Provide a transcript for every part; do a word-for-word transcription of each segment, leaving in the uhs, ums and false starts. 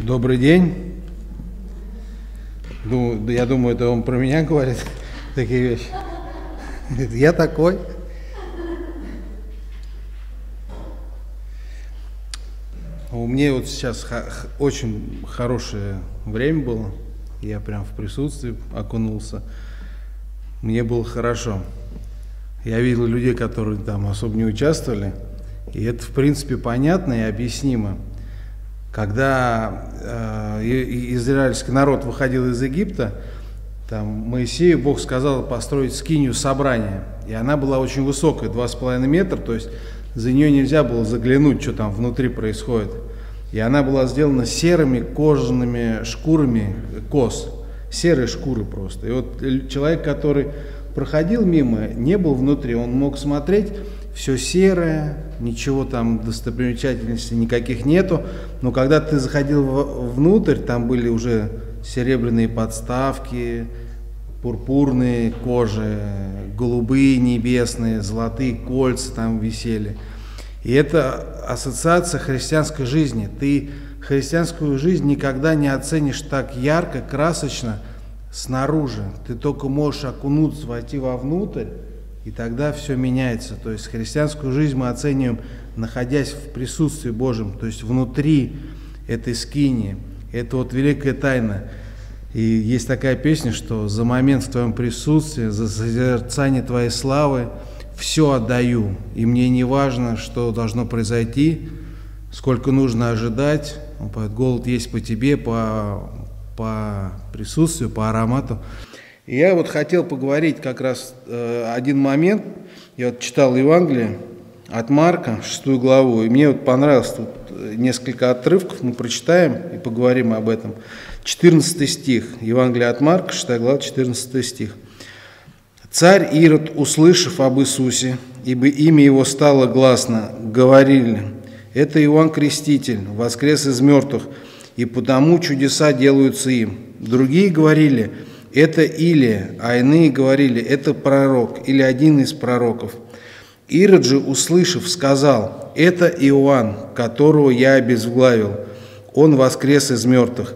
Добрый день. Ну, я думаю, это он про меня говорит, такие вещи. Я такой. У меня вот сейчас очень хорошее время было. Я прям в присутствии окунулся. Мне было хорошо. Я видел людей, которые там особо не участвовали. И это, в принципе, понятно и объяснимо. Когда э, израильский народ выходил из Египта, там Моисею Бог сказал построить скинию собрания. И она была очень высокая, два с половиной метра, то есть за нее нельзя было заглянуть, что там внутри происходит. И она была сделана серыми кожаными шкурами коз, серые шкуры просто. И вот человек, который проходил мимо, не был внутри, он мог смотреть, все серое, ничего там достопримечательностей никаких нету, но когда ты заходил внутрь, там были уже серебряные подставки, пурпурные кожи, голубые небесные, золотые кольца там висели. И это ассоциация христианской жизни. Ты христианскую жизнь никогда не оценишь так ярко, красочно снаружи. Ты только можешь окунуться, войти вовнутрь, и тогда все меняется. То есть христианскую жизнь мы оцениваем, находясь в присутствии Божьем, то есть внутри этой скинии. Это вот великая тайна. И есть такая песня, что за момент в твоем присутствии, за созерцание твоей славы все отдаю. И мне не важно, что должно произойти, сколько нужно ожидать. Он поет: голод есть по тебе, по, по присутствию, по аромату. И я вот хотел поговорить как раз э, один момент. Я вот читал Евангелие от Марка, шестую главу, и мне вот понравилось тут несколько отрывков, мы прочитаем и поговорим об этом. четырнадцатый стих, Евангелие от Марка, шестая глава, четырнадцатый стих. «Царь Ирод, услышав об Иисусе, ибо имя его стало гласно, говорили: это Иоанн Креститель, воскрес из мертвых, и потому чудеса делаются им. Другие говорили: это Илия, а иные говорили: это пророк или один из пророков. Ирод же, услышав, сказал: это Иоанн, которого я обезглавил, он воскрес из мертвых.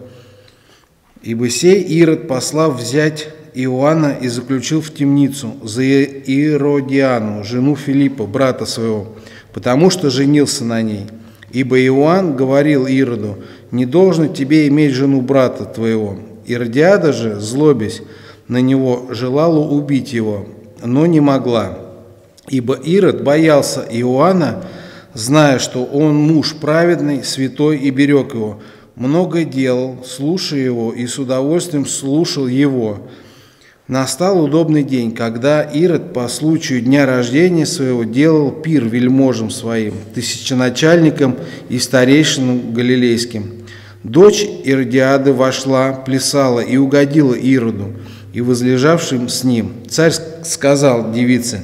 Ибо сей Ирод, послав взять Иоанна, и заключил в темницу за Иродиану, жену Филиппа, брата своего, потому что женился на ней. Ибо Иоанн говорил Ироду: не должно тебе иметь жену брата твоего. Иродиада же, злобясь на него, желала убить его, но не могла. Ибо Ирод боялся Иоанна, зная, что он муж праведный, святой, и берег его. Много делал, слушая его, и с удовольствием слушал его. Настал удобный день, когда Ирод по случаю дня рождения своего делал пир вельможам своим, тысяченачальникам и старейшинам галилейским. Дочь Иродиады вошла, плясала и угодила Ироду и возлежавшим с ним. Царь сказал девице: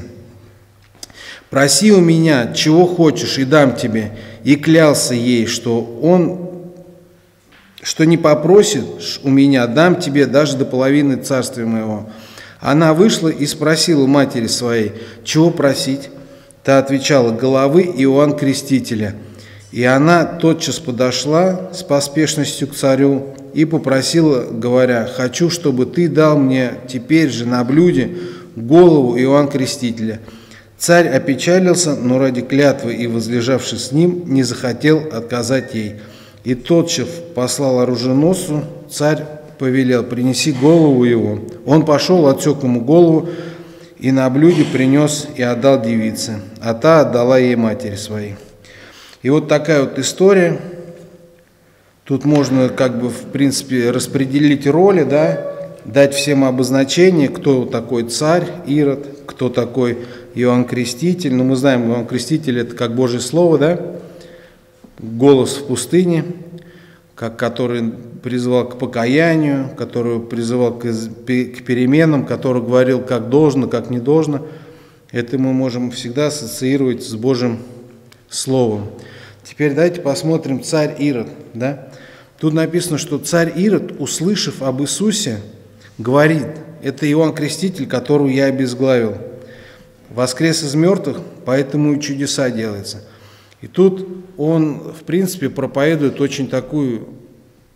проси у меня, чего хочешь, и дам тебе. И клялся ей, что он, что не попросишь у меня, дам тебе даже до половины царствия моего. Она вышла и спросила матери своей: чего просить? Та отвечала: головы Иоанна Крестителя. И она тотчас подошла с поспешностью к царю и попросила, говоря: хочу, чтобы ты дал мне теперь же на блюде голову Иоанна Крестителя. Царь опечалился, но ради клятвы и возлежавший с ним не захотел отказать ей. И тотчас послал оруженосцу, царь повелел: принеси голову его. Он пошел, отсек ему голову, и на блюде принес и отдал девице, а та отдала ей матери своей. И вот такая вот история. Тут можно, как бы, в принципе, распределить роли, да, дать всем обозначение, кто такой царь Ирод, кто такой Иоанн Креститель. Ну, мы знаем, Иоанн Креститель – это как Божье Слово, да, голос в пустыне, как, который призывал к покаянию, который призывал к, к переменам, который говорил, как должно, как не должно. Это мы можем всегда ассоциировать с Божьим Словом. Теперь давайте посмотрим царь Ирод. Да? Тут написано, что царь Ирод, услышав об Иисусе, говорит: это Иоанн Креститель, которого я обезглавил. Воскрес из мертвых, поэтому и чудеса делаются. И тут он, в принципе, проповедует очень такую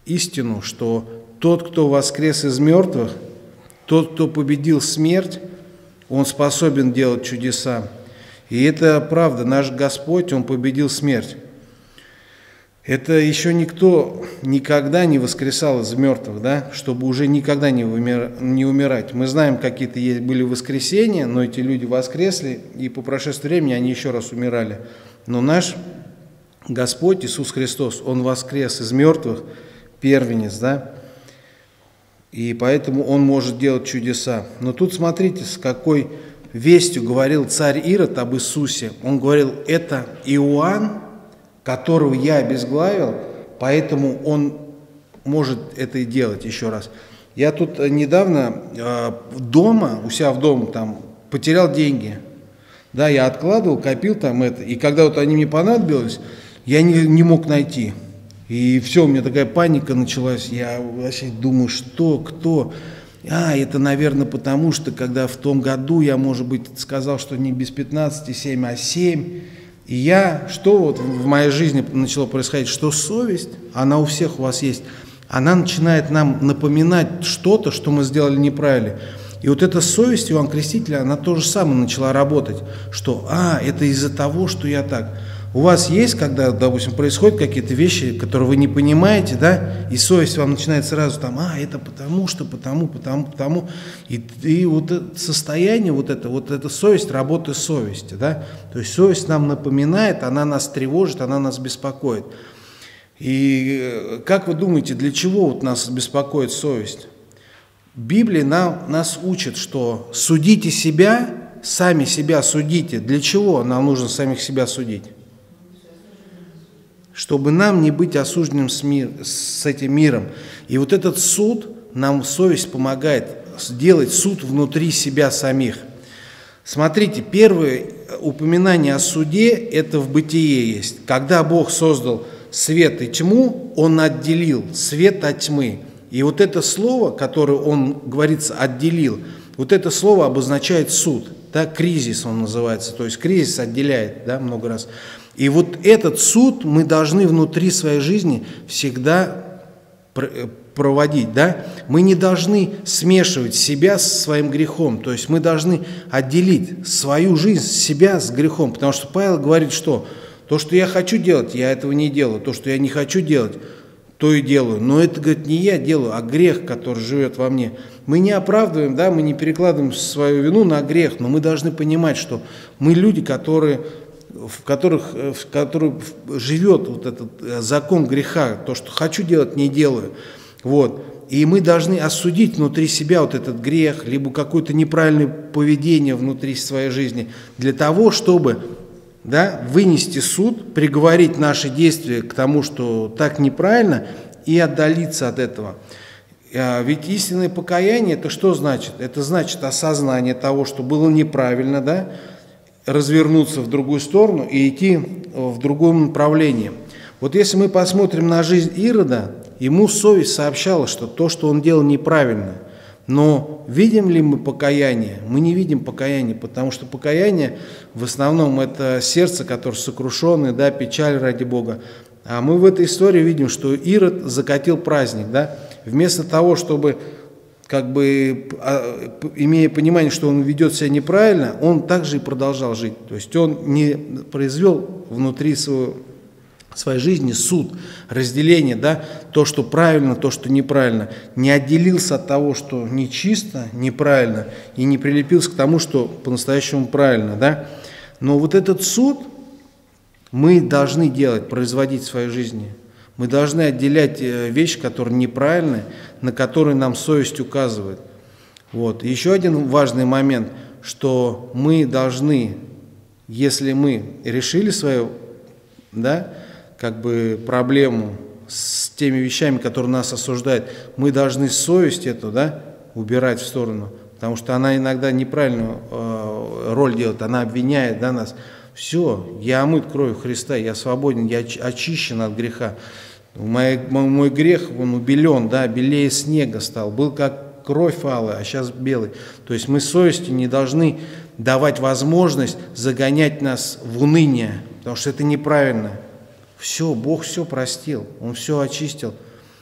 истину, что тот, кто воскрес из мертвых, тот, кто победил смерть, он способен делать чудеса. И это правда, наш Господь, Он победил смерть. Это еще никто никогда не воскресал из мертвых, да, чтобы уже никогда не, умир, не умирать. Мы знаем, какие-то были воскресения, но эти люди воскресли, и по прошествии времени они еще раз умирали. Но наш Господь Иисус Христос, Он воскрес из мертвых, первенец, да, и поэтому Он может делать чудеса. Но тут смотрите, с какой вестью говорил царь Ирод об Иисусе. Он говорил: это Иоанн, которого я обезглавил, поэтому он может это и делать еще раз. Я тут недавно э, дома, у себя в доме, там, потерял деньги. Да, я откладывал, копил там это, и когда вот они мне понадобились, я не, не мог найти. И все, у меня такая паника началась, я вообще думаю, что, кто... А, это, наверное, потому что, когда в том году я, может быть, сказал, что не без пятнадцати семь, а семь, и я, что вот в моей жизни начало происходить, что совесть, она у всех у вас есть, она начинает нам напоминать что-то, что мы сделали неправильно. И вот эта совесть Иоанна Крестителя, она то же самое начала работать, что, а, это из-за того, что я так. У вас есть, когда, допустим, происходят какие-то вещи, которые вы не понимаете, да, и совесть вам начинает сразу там, а, это потому что, потому, потому, потому. И, и вот это состояние, вот это, вот эта совесть, работа совести, да. То есть совесть нам напоминает, она нас тревожит, она нас беспокоит. И как вы думаете, для чего вот нас беспокоит совесть? Библия нам, нас учит, что судите себя, сами себя судите. Для чего нам нужно самих себя судить? Чтобы нам не быть осужденным с, мир, с этим миром. И вот этот суд, нам совесть помогает сделать суд внутри себя самих. Смотрите, первое упоминание о суде, это в Бытие есть. Когда Бог создал свет и тьму, Он отделил свет от тьмы. И вот это слово, которое Он, говорится, отделил, вот это слово обозначает суд. Да, кризис он называется, то есть кризис отделяет, да, много раз. И вот этот суд мы должны внутри своей жизни всегда проводить, да? Мы не должны смешивать себя со своим грехом, то есть мы должны отделить свою жизнь, себя с грехом, потому что Павел говорит, что то, что я хочу делать, я этого не делаю, то, что я не хочу делать, то и делаю, но это, говорит, не я делаю, а грех, который живет во мне. Мы не оправдываем, да, мы не перекладываем свою вину на грех, но мы должны понимать, что мы люди, которые... в которых, в которых живет вот этот закон греха, то, что хочу делать, не делаю. Вот. И мы должны осудить внутри себя вот этот грех, либо какое-то неправильное поведение внутри своей жизни, для того, чтобы, да, вынести суд, приговорить наши действия к тому, что так неправильно, и отдалиться от этого. Ведь истинное покаяние, это что значит? Это значит осознание того, что было неправильно, да, развернуться в другую сторону и идти в другом направлении. Вот если мы посмотрим на жизнь Ирода, ему совесть сообщала, что то, что он делал, неправильно. Но видим ли мы покаяние? Мы не видим покаяния, потому что покаяние в основном это сердце, которое сокрушенное, да, печаль ради Бога. А мы в этой истории видим, что Ирод закатил праздник, да, вместо того, чтобы, как бы, имея понимание, что он ведет себя неправильно, он также и продолжал жить. То есть он не произвел внутри своего, своей жизни суд, разделение, да, то, что правильно, то, что неправильно, не отделился от того, что нечисто, неправильно, и не прилепился к тому, что по-настоящему правильно, да. Но вот этот суд мы должны делать, производить в своей жизни. Мы должны отделять вещи, которые неправильны, на которые нам совесть указывает. Вот. И еще один важный момент, что мы должны, если мы решили свою, да, как бы проблему с теми вещами, которые нас осуждают, мы должны совесть эту, да, убирать в сторону, потому что она иногда неправильную э, роль делает, она обвиняет, да, нас. Все, я омыт кровью Христа, я свободен, я очищен от греха. Мой, мой грех, он убелен, да, белее снега стал, был как кровь алая, а сейчас белый. То есть мы совестью не должны давать возможность загонять нас в уныние, потому что это неправильно. Все, Бог все простил, Он все очистил.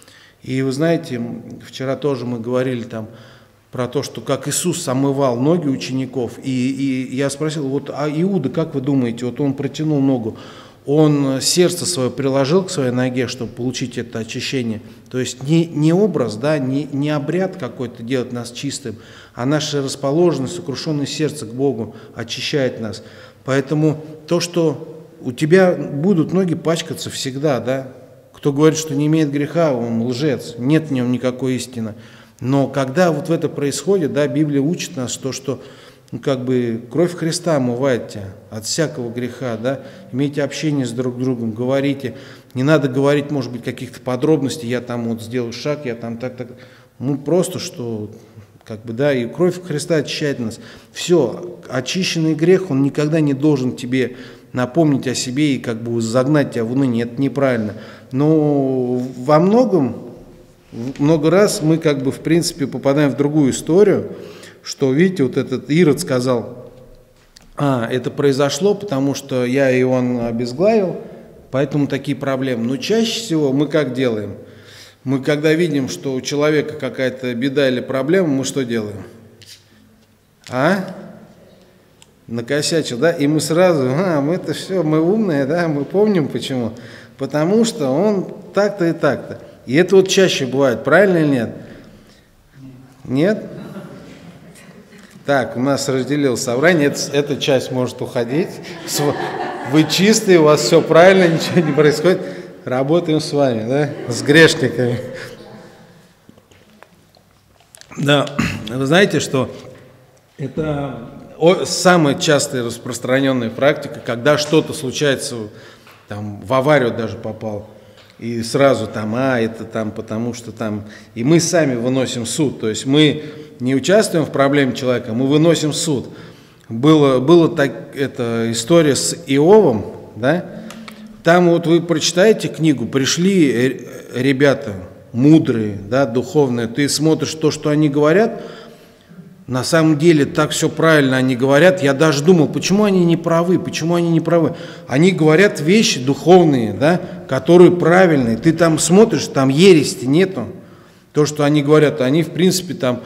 И вы знаете, вчера тоже мы говорили там про то, что как Иисус омывал ноги учеников. И, и я спросил, вот, а Иуда, как вы думаете, вот он протянул ногу, он сердце свое приложил к своей ноге, чтобы получить это очищение. То есть не, не образ, да, не, не обряд какой-то делает нас чистым, а наша расположенность, сокрушенное сердце к Богу очищает нас. Поэтому то, что у тебя будут ноги пачкаться всегда, да, кто говорит, что не имеет греха, он лжец, нет в нем никакой истины. Но когда вот это происходит, да, Библия учит нас то, что ну, как бы кровь Христа омывает тебя от всякого греха, да, имейте общение с друг другом, говорите, не надо говорить, может быть, каких-то подробностей, я там вот сделал шаг, я там так, так, ну просто, что, как бы, да, и кровь Христа очищает нас. Все, очищенный грех, он никогда не должен тебе напомнить о себе и как бы загнать тебя в уныние, это неправильно. Но во многом, много раз мы как бы, в принципе, попадаем в другую историю, что, видите, вот этот Ирод сказал, а, это произошло, потому что я Иоанна обезглавил, поэтому такие проблемы. Но чаще всего мы как делаем? Мы когда видим, что у человека какая-то беда или проблема, мы что делаем? А? Накосячил, да? И мы сразу, а, мы это все, мы умные, да, мы помним почему. Потому что он так-то и так-то. И это вот чаще бывает, правильно или нет? Нет? Так, у нас разделилось собрание, это, эта часть может уходить. Вы чистые, у вас все правильно, ничего не происходит. Работаем с вами, да, с грешниками. Да, вы знаете, что это самая частая распространенная практика, когда что-то случается, там, в аварию даже попал, и сразу там, а, это там, потому что там, и мы сами выносим суд, то есть мы не участвуем в проблеме человека, мы выносим суд. Было, было так, это история с Иовом, да, там вот вы прочитаете книгу, пришли ребята мудрые, да, духовные, ты смотришь то, что они говорят, на самом деле так все правильно они говорят, я даже думал, почему они не правы, почему они не правы. Они говорят вещи духовные, да, которые правильные, ты там смотришь, там ерести нету, то, что они говорят, они в принципе там,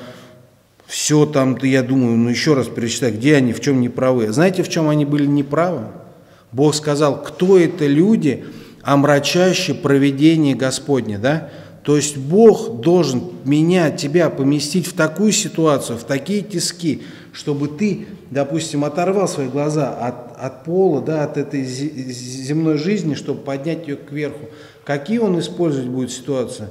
все там, я думаю, ну еще раз перечитай, где они, в чем не правы. Знаете, в чем они были неправы? Бог сказал, кто это люди, омрачающие провидение Господне, да? То есть Бог должен меня, тебя поместить в такую ситуацию, в такие тиски, чтобы ты, допустим, оторвал свои глаза от, от пола, да, от этой земной жизни, чтобы поднять ее кверху. Какие он использовать будет ситуации?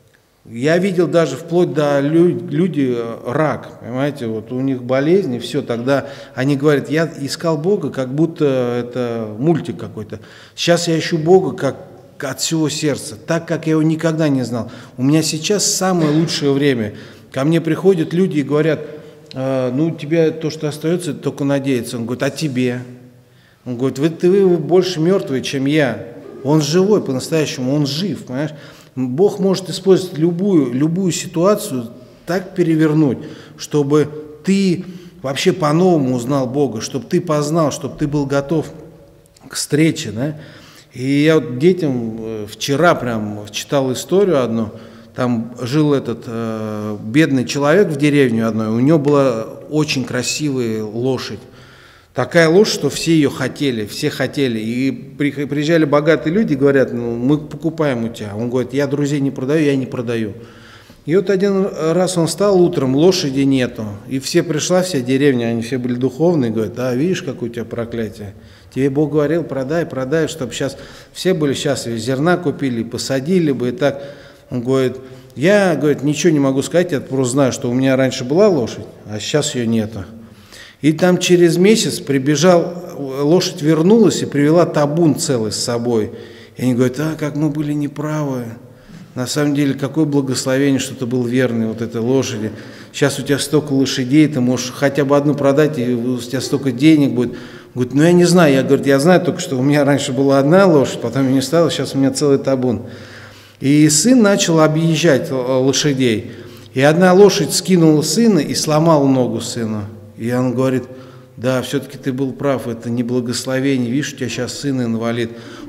Я видел даже вплоть до люди рак, понимаете, вот у них болезни, все, тогда они говорят, я искал Бога, как будто это мультик какой-то. Сейчас я ищу Бога как от всего сердца, так как я его никогда не знал. У меня сейчас самое лучшее время. Ко мне приходят люди и говорят, э, ну, тебе то, что остается, это только надеяться. Он говорит, а тебе? Он говорит, вы, ты больше мертвый, чем я. Он живой по-настоящему, он жив, понимаешь? Бог может использовать любую, любую ситуацию, так перевернуть, чтобы ты вообще по-новому узнал Бога, чтобы ты познал, чтобы ты был готов к встрече, да? И я вот детям вчера прям читал историю одну, там жил этот э, бедный человек в деревне одной, у него была очень красивая лошадь. Такая лошадь, что все ее хотели, все хотели. И приезжали богатые люди, говорят, ну, мы покупаем у тебя. Он говорит, я друзей не продаю, я не продаю. И вот один раз он встал утром, лошади нету. И все пришла, вся деревня, они все были духовные, говорят, а видишь, какое у тебя проклятие. Тебе Бог говорил, продай, продай, чтобы сейчас все были счастливы, зерна купили, посадили бы и так. Он говорит, я, говорит, ничего не могу сказать, я просто знаю, что у меня раньше была лошадь, а сейчас ее нету. И там через месяц прибежал, лошадь вернулась и привела табун целый с собой. И они говорят, а, как мы были неправы. На самом деле, какое благословение, что ты был верный вот этой лошади. Сейчас у тебя столько лошадей, ты можешь хотя бы одну продать, и у тебя столько денег будет. Говорит, ну я не знаю, я, говорит, я знаю только, что у меня раньше была одна лошадь, потом ее не стало, сейчас у меня целый табун. И сын начал объезжать лошадей. И одна лошадь скинула сына и сломала ногу сына. И он говорит, да, все-таки ты был прав, это не благословение, видишь, у тебя сейчас сын инвалид.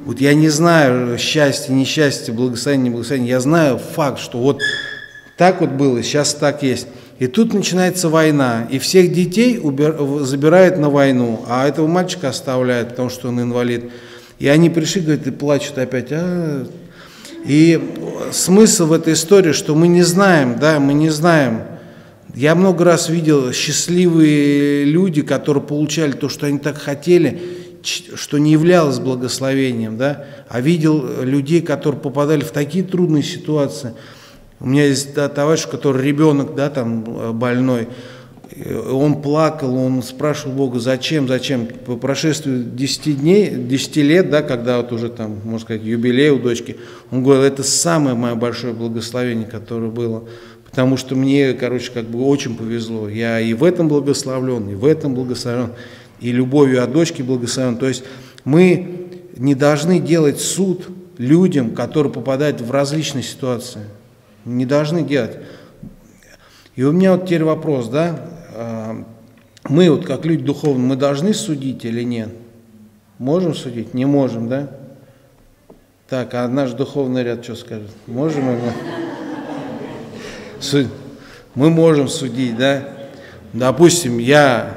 Вот я не знаю счастье, несчастье, благословение, неблагословение. Я знаю факт, что вот так вот было, сейчас так есть. И тут начинается война, и всех детей убир... забирают на войну, а этого мальчика оставляют, потому что он инвалид. И они пришли, говорят, и плачут опять. А... И смысл в этой истории, что мы не знаем, да, мы не знаем. Я много раз видел счастливые люди, которые получали то, что они так хотели, что не являлось благословением, да, а видел людей, которые попадали в такие трудные ситуации. У меня есть, да, товарищ, который ребенок, да, там больной, он плакал, он спрашивал Бога, зачем, зачем. По прошествии десяти дней, десяти лет, да, когда вот уже там, можно сказать, юбилей у дочки, он говорил, это самое мое большое благословение, которое было. Потому что мне, короче, как бы очень повезло. Я и в этом благословлен, и в этом благословлен, и любовью от дочки благословлен. То есть мы не должны делать суд людям, которые попадают в различные ситуации. Не должны делать. И у меня вот теперь вопрос, да, мы вот как люди духовные, мы должны судить или нет? Можем судить? Не можем, да? Так, а наш духовный ряд что скажет? Можем или нет? Суд... Мы можем судить, да? Допустим, я...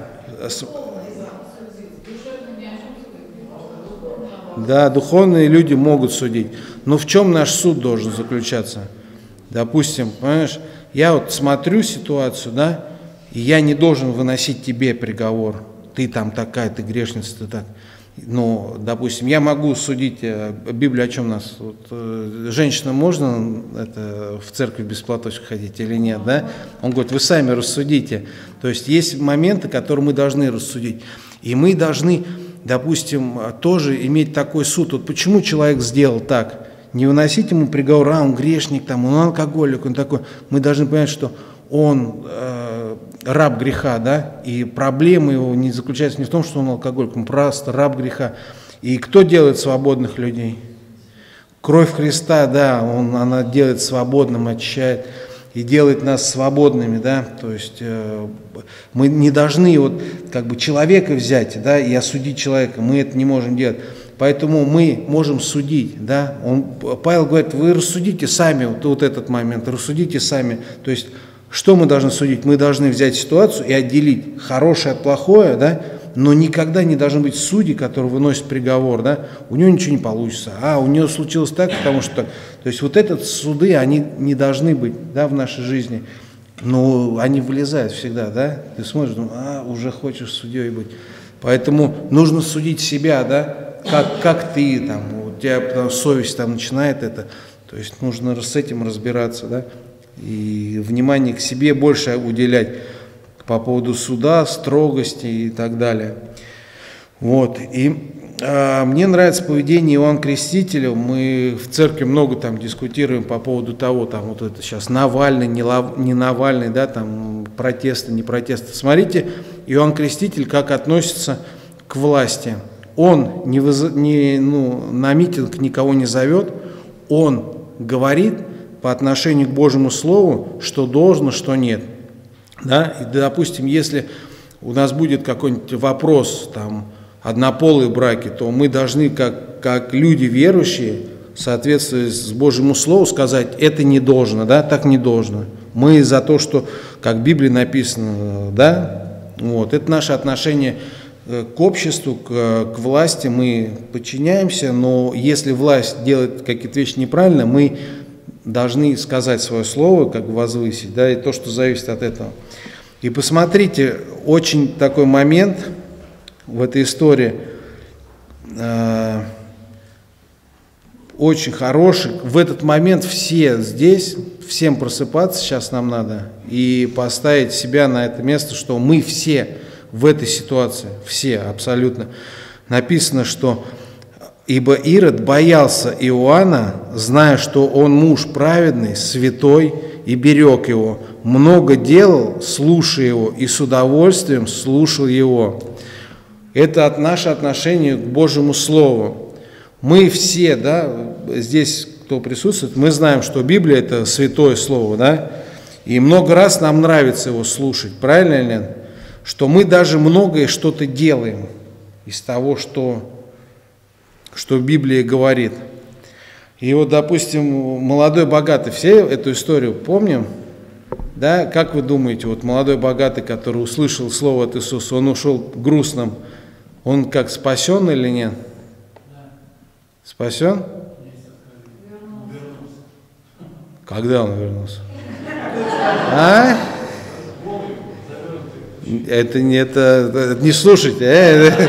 Да, духовные люди могут судить. Но в чем наш суд должен заключаться? Допустим, понимаешь, я вот смотрю ситуацию, да, и я не должен выносить тебе приговор. Ты там такая, ты грешница, ты так. Ну, допустим, я могу судить, Библия о чем у нас? Вот, женщина можно это, в церковь без платочка ходить или нет, да? Он говорит, вы сами рассудите. То есть есть моменты, которые мы должны рассудить. И мы должны, допустим, тоже иметь такой суд. Вот почему человек сделал так? Не выносить ему приговор, а он грешник, там, он алкоголик, он такой. Мы должны понять, что он э, раб греха, да, и проблема его не заключается не в том, что он алкоголик, он просто раб греха. И кто делает свободных людей? Кровь Христа, да, он, она делает свободным, очищает и делает нас свободными, да, то есть э, мы не должны вот как бы человека взять, да, и осудить человека, мы это не можем делать. Поэтому мы можем судить, да. Он, Павел говорит, вы рассудите сами вот, вот этот момент, рассудите сами. То есть, что мы должны судить? Мы должны взять ситуацию и отделить хорошее от плохое, да, но никогда не должны быть судьи, которые выносят приговор, да. У него ничего не получится, а у него случилось так, потому что так. То есть, вот этот суды, они не должны быть, да, в нашей жизни. Но они вылезают всегда, да. Ты смотришь, думаешь, а, уже хочешь судьей быть. Поэтому нужно судить себя, да. Как, как ты, там, у тебя там, совесть там начинает это, то есть нужно с этим разбираться, да, и внимание к себе больше уделять по поводу суда, строгости и так далее. Вот, и а, мне нравится поведение Иоанна Крестителя, мы в церкви много там дискутируем по поводу того, там, вот это сейчас Навальный, не, лав, не Навальный, да, там, протесты, не протесты. Смотрите, Иоанн Креститель как относится к власти. Он не, выз... не, ну, на митинг никого не зовет, он говорит по отношению к Божьему Слову, что должно, что нет. Да? И, допустим, если у нас будет какой-нибудь вопрос, там, однополые браки, то мы должны, как, как люди верующие, в соответствии с Божьему Слову, сказать, это не должно, да? Так не должно. Мы за то, что, как в Библии написано, да? Вот. Это наше отношение к обществу, к, к власти, мы подчиняемся, но если власть делает какие-то вещи неправильно, мы должны сказать свое слово, как возвысить, да, и то, что зависит от этого. И посмотрите, очень такой момент в этой истории, э, очень хороший. В этот момент все здесь, всем просыпаться сейчас нам надо и поставить себя на это место, что мы все в этой ситуации, все абсолютно. Написано, что «Ибо Ирод боялся Иоанна, зная, что он муж праведный, святой, и берег его, много делал, слушая его, и с удовольствием слушал его». Это от наше отношение к Божьему Слову. Мы все, да, здесь, кто присутствует, мы знаем, что Библия – это святое Слово, да, и много раз нам нравится его слушать, правильно или нет? Что мы даже многое что-то делаем из того, что что Библия говорит. И вот, допустим, молодой богатый, все эту историю помним? Да, как вы думаете, вот молодой богатый, который услышал слово от Иисуса, он ушел грустным, он как спасен или нет? Спасен? Когда он вернулся? А? Это не, это, это не слушайте. Э?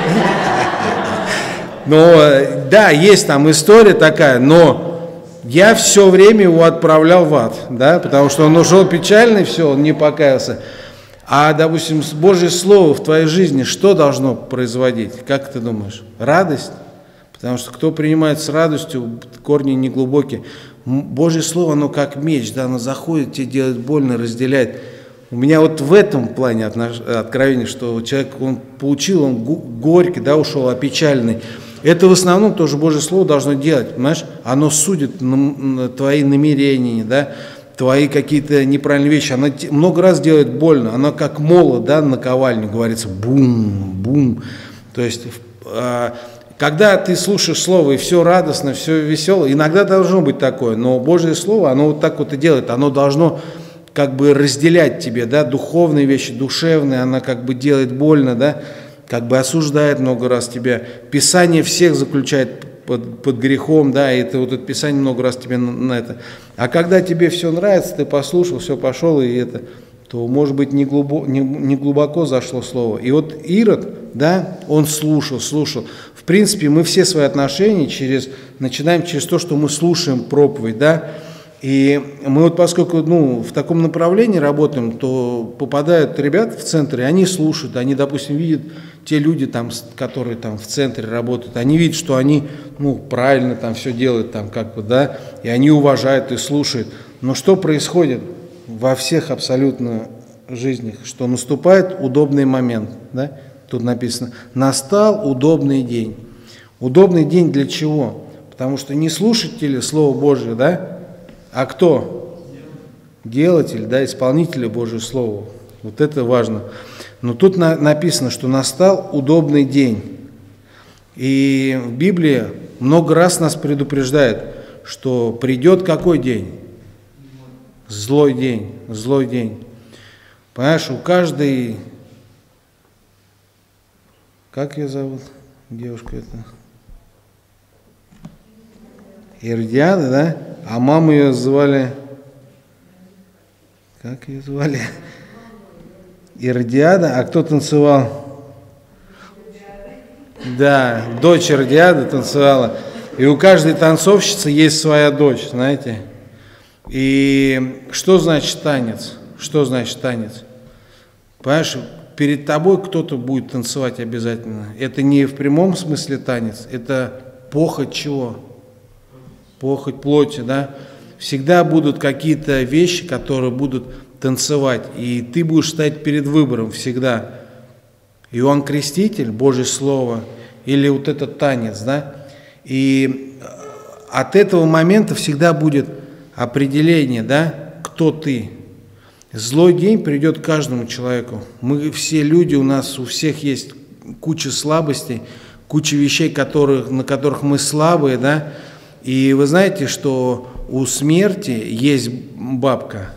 Но да, есть там история такая, но я все время его отправлял в ад, да, потому что он ушел печальный, все, он не покаялся. А, допустим, Божье Слово в твоей жизни что должно производить? Как ты думаешь? Радость? Потому что кто принимает с радостью, корни неглубокие. Божье Слово, оно как меч, да, оно заходит, тебе делает больно, разделяет. У меня вот в этом плане откровение, что человек, он получил, он горький, да, ушел, опечаленный. Это в основном тоже Божье Слово должно делать, понимаешь? Оно судит на, на твои намерения, да, твои какие-то неправильные вещи. Оно много раз делает больно, оно как молот, да, на наковальне, говорится, бум, бум. То есть, э, когда ты слушаешь Слово, и все радостно, все весело, иногда должно быть такое, но Божье Слово, оно вот так вот и делает, оно должно как бы разделять тебе, да, духовные вещи, душевные, она как бы делает больно, да, как бы осуждает много раз тебя. Писание всех заключает под, под грехом, да, и это вот это Писание много раз тебе на, на это. А когда тебе все нравится, ты послушал, все пошел, и это, то, может быть, не глубоко, не, не глубоко зашло слово. И вот Ирод, да, он слушал, слушал. В принципе, мы все свои отношения через, начинаем через то, что мы слушаем проповедь, да. И мы вот поскольку, ну, в таком направлении работаем, то попадают ребята в центр, и они слушают, они, допустим, видят те люди, там, которые там в центре работают, они видят, что они, ну, правильно там все делают, там, как бы, да, и они уважают и слушают. Но что происходит во всех абсолютно жизнях? Что наступает удобный момент, да? Тут написано, настал удобный день. Удобный день для чего? Потому что не слушатели Слова Божьего, да? А кто? Делатель, да, исполнитель Божьего Слова. Вот это важно. Но тут на, написано, что настал удобный день. И в Библии много раз нас предупреждает, что придет какой день? Злой день, злой день. Понимаешь, у каждой... Как ее зовут? Девушка это... Иродиада, да? А маму ее звали... Как ее звали? Иродиада. А кто танцевал? Да, дочь Иродиады танцевала. И у каждой танцовщицы есть своя дочь, знаете. И что значит танец? Что значит танец? Понимаешь, перед тобой кто-то будет танцевать обязательно. Это не в прямом смысле танец, это похоть чего? Похоть плоти, да? Всегда будут какие-то вещи, которые будут танцевать, и ты будешь стоять перед выбором всегда. Иоанн Креститель, Божье Слово, или вот этот танец, да? И от этого момента всегда будет определение, да, кто ты. Злой день придет каждому человеку. Мы все люди, у нас у всех есть куча слабостей, куча вещей, которых, на которых мы слабые, да? И вы знаете, что у смерти есть бабка.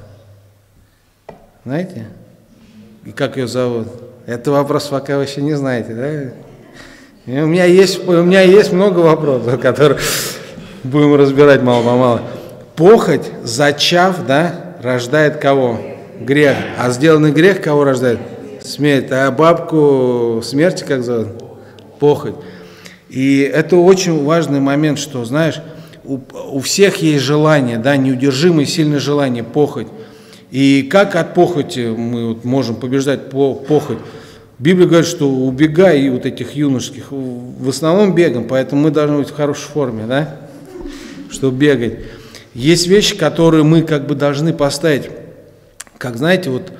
Знаете? И как ее зовут? Это вопрос пока вы еще не знаете, да? И у меня есть, у меня есть много вопросов, которые будем разбирать мало-помалу. Похоть, зачав, да, рождает кого? Грех. А сделанный грех кого рождает? Смерть. А бабку смерти как зовут? Похоть. И это очень важный момент, что, знаешь, у, у всех есть желание, да, неудержимое сильное желание, похоть. И как от похоти мы вот можем побеждать по, похоть? Библия говорит, что убегай и вот этих юношеских, в основном бегом, поэтому мы должны быть в хорошей форме, да, чтобы бегать. Есть вещи, которые мы как бы должны поставить, как знаете, вот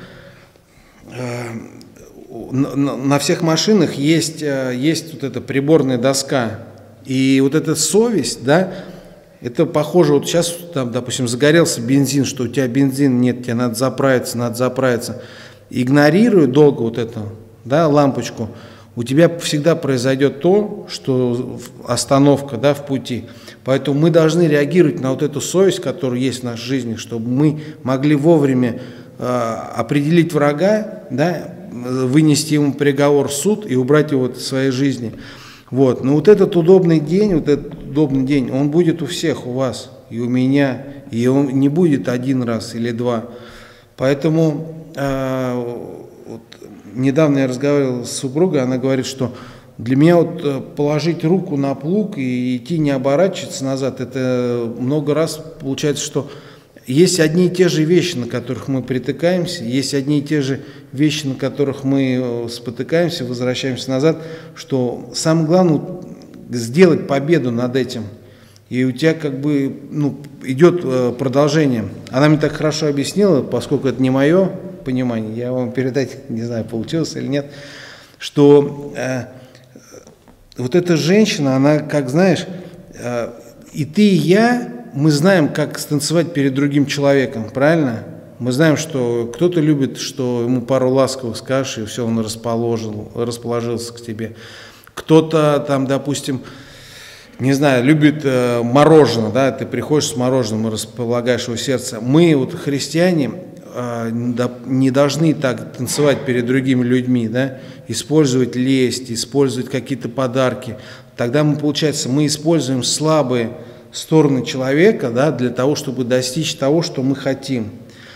э, на, на всех машинах есть, э, есть вот эта приборная доска, и вот эта совесть, да, это похоже, вот сейчас, там, допустим, загорелся бензин, что у тебя бензин нет, тебе надо заправиться, надо заправиться. Игнорируя долго вот эту, да, лампочку, у тебя всегда произойдет то, что остановка, да, в пути. Поэтому мы должны реагировать на вот эту совесть, которая есть в нашей жизни, чтобы мы могли вовремя э, определить врага, да, вынести ему приговор в суд и убрать его из своей жизни. Вот. Но вот этот удобный день, вот этот удобный день, он будет у всех, у вас и у меня, и он не будет один раз или два. Поэтому э, вот, недавно я разговаривал с супругой, она говорит, что для меня вот положить руку на плуг и идти не оборачиваться назад, это много раз получается, что есть одни и те же вещи, на которых мы притыкаемся, есть одни и те же вещи, на которых мы спотыкаемся, возвращаемся назад, что самое главное сделать победу над этим. И у тебя как бы ну, идет продолжение. Она мне так хорошо объяснила, поскольку это не мое понимание, я вам передать, не знаю, получилось или нет, что э, вот эта женщина, она, как знаешь, э, и ты, и я, мы знаем, как станцевать перед другим человеком, правильно? Мы знаем, что кто-то любит, что ему пару ласковых скажешь, и все, он расположил, расположился к тебе. Кто-то там, допустим, не знаю, любит э, мороженое, да, ты приходишь с мороженым и располагаешь его сердце. Мы, вот христиане, э, не должны так танцевать перед другими людьми, да, использовать лесть, использовать какие-то подарки. Тогда мы, получается, мы используем слабые стороны человека, да, для того, чтобы достичь того, что мы хотим.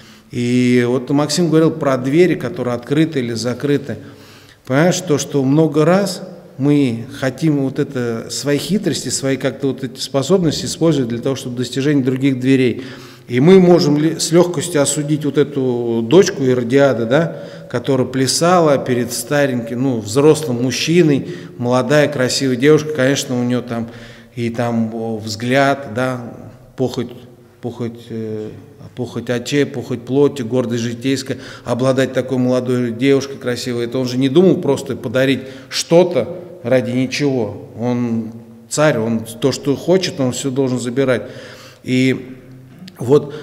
И вот Максим говорил про двери, которые открыты или закрыты. Понимаешь, то, что много раз мы хотим вот это, свои хитрости, свои как-то вот эти способности использовать для того, чтобы достижение других дверей. И мы можем с легкостью осудить вот эту дочку Иродиады, да, которая плясала перед стареньким, ну, взрослым мужчиной, молодая, красивая девушка, конечно, у нее там и там взгляд, да, похоть, похоть, э, похоть очей, похоть плоти, гордость житейская, обладать такой молодой девушкой красивой. Это он же не думал просто подарить что-то ради ничего. Он царь, он то, что хочет, он все должен забирать. И вот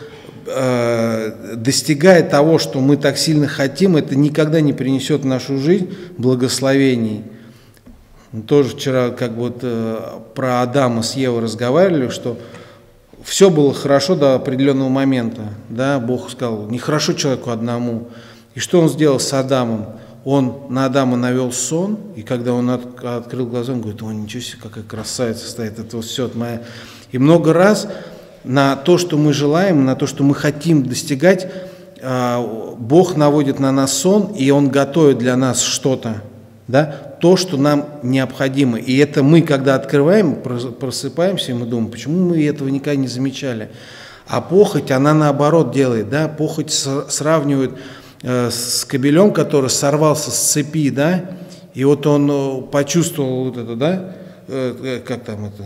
э, достигая того, что мы так сильно хотим, это никогда не принесет в нашу жизнь благословений. Тоже вчера как бы вот, э, про Адама с Евой разговаривали, что все было хорошо до определенного момента. Да? Бог сказал, нехорошо человеку одному. И что он сделал с Адамом? Он на Адама навел сон, и когда он от, открыл глаза, он говорит, о, ничего себе, какая красавица стоит, это вот все от моя. И много раз на то, что мы желаем, на то, что мы хотим достигать, э, Бог наводит на нас сон, и Он готовит для нас что-то. Да, то, что нам необходимо. И это мы, когда открываем, просыпаемся, и мы думаем, почему мы этого никогда не замечали. А похоть, она наоборот делает. Да? Похоть сравнивает э, с кобелем, который сорвался с цепи, да? И вот он э, почувствовал вот это, да, э, как там это...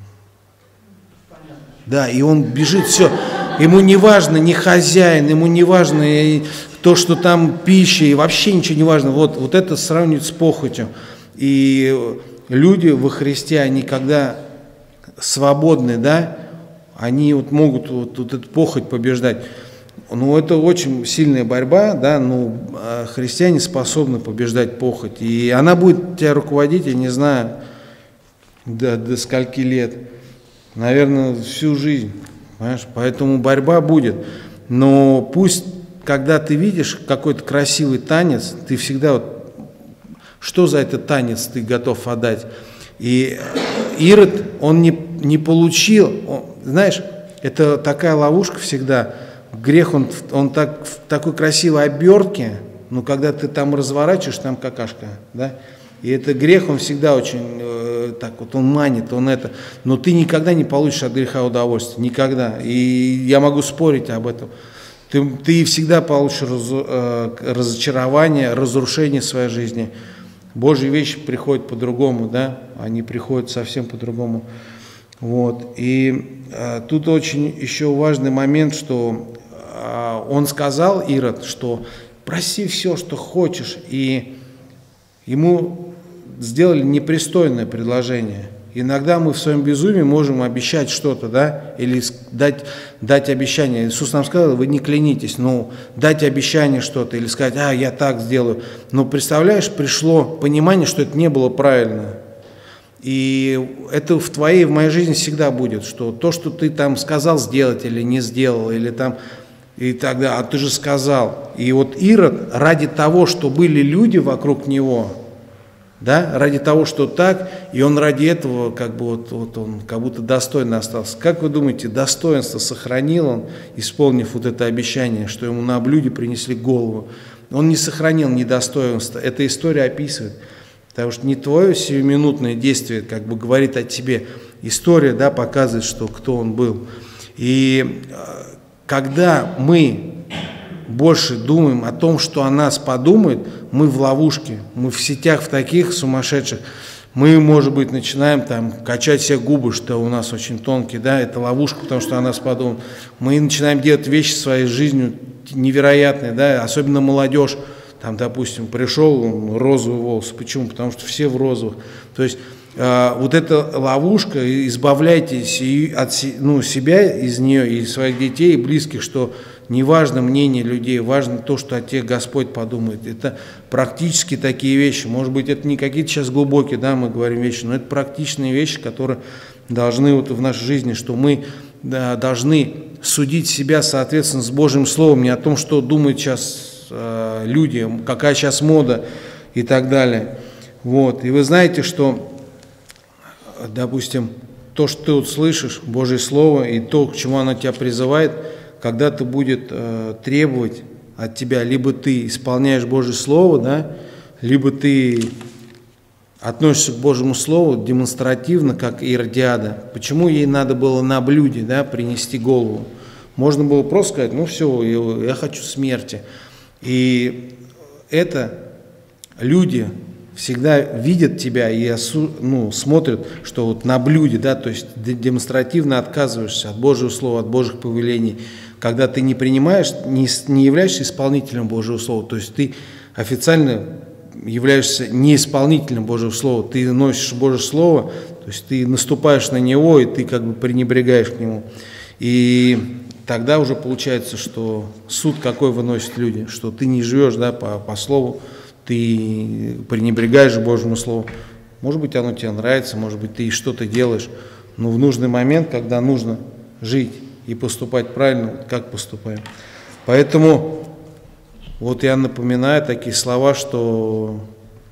Да, и он бежит, все. Ему не важно ни хозяин, ему не важно и то, что там пища, и вообще ничего не важно. Вот, вот это сравнивают с похотью. И люди во Христе, они когда свободны, да, они вот могут вот, вот эту похоть побеждать. Ну, это очень сильная борьба, да, но христиане способны побеждать похоть. И она будет тебя руководить, я не знаю, до, до скольки лет. Наверное, всю жизнь. Понимаешь? Поэтому борьба будет. Но пусть, когда ты видишь какой-то красивый танец, ты всегда вот, что за этот танец ты готов отдать? И Ирод, он не, не получил, он, знаешь, это такая ловушка всегда. Грех, он, он так, в такой красивой обертке, но когда ты там разворачиваешь, там какашка, да? И это грех, он всегда очень, э, так вот, он манит, он это, но ты никогда не получишь от греха удовольствие, никогда. И я могу спорить об этом. Ты, ты всегда получишь раз, э, разочарование, разрушение своей жизни. Божьи вещи приходят по-другому, да, они приходят совсем по-другому. Вот. И э, тут очень еще важный момент, что э, он сказал, Ирод, что проси все, что хочешь, и ему сделали непристойное предложение. Иногда мы в своем безумии можем обещать что-то, да, или дать, дать обещание. Иисус нам сказал, вы не клянитесь, но дать обещание что-то, или сказать, а, я так сделаю. Но представляешь, пришло понимание, что это не было правильно. И это в твоей, в моей жизни всегда будет, что то, что ты там сказал сделать или не сделал, или там, и тогда, а ты же сказал. И вот Ирод ради того, что были люди вокруг него, да, ради того, что так, и он ради этого, как бы вот, вот он как будто достойно остался. Как вы думаете, достоинство сохранил он, исполнив вот это обещание, что ему на блюде принесли голову? Он не сохранил недостоинство. Эта история описывает. Потому что не твое сиюминутное действие как бы говорит о тебе. История, да, показывает, что кто он был. И когда мы больше думаем о том, что о нас подумают, мы в ловушке, мы в сетях в таких сумасшедших, мы, может быть, начинаем там качать себе губы, что у нас очень тонкие, да, это ловушка, потому что о нас подумают. Мы начинаем делать вещи своей жизнью невероятные, да, особенно молодежь, там, допустим, пришел розовый волос, почему? Потому что все в розовых. То есть э, вот эта ловушка, избавляйтесь и от ну, себя из нее, и своих детей, и близких, что не важно мнение людей, важно то, что о тебе Господь подумает. Это практически такие вещи. Может быть, это не какие-то сейчас глубокие, да, мы говорим вещи, но это практичные вещи, которые должны вот в нашей жизни, что мы да, должны судить себя, соответственно, с Божьим Словом, не о том, что думают сейчас э, люди, какая сейчас мода и так далее. Вот. И вы знаете, что, допустим, то, что ты вот слышишь, Божье Слово, и то, к чему оно тебя призывает, когда-то будет э, требовать от тебя, либо ты исполняешь Божье Слово, да, либо ты относишься к Божьему Слову демонстративно, как Иродиада. Почему ей надо было на блюде, да, принести голову? Можно было просто сказать, ну все, я, я хочу смерти. И это люди всегда видят тебя и ну, смотрят, что вот на блюде, да, то есть демонстративно отказываешься от Божьего Слова, от Божьих повелений, когда ты не принимаешь, не, не являешься исполнителем Божьего Слова, то есть ты официально являешься не исполнителем Божьего Слова, ты носишь Божье Слово, то есть ты наступаешь на него, и ты как бы пренебрегаешь к нему. И тогда уже получается, что суд какой выносят люди, что ты не живешь, да, по, по Слову, ты пренебрегаешь Божьему Слову. Может быть, оно тебе нравится, может быть, ты что-то делаешь, но в нужный момент, когда нужно жить и поступать правильно, вот как поступаем. Поэтому вот я напоминаю такие слова, что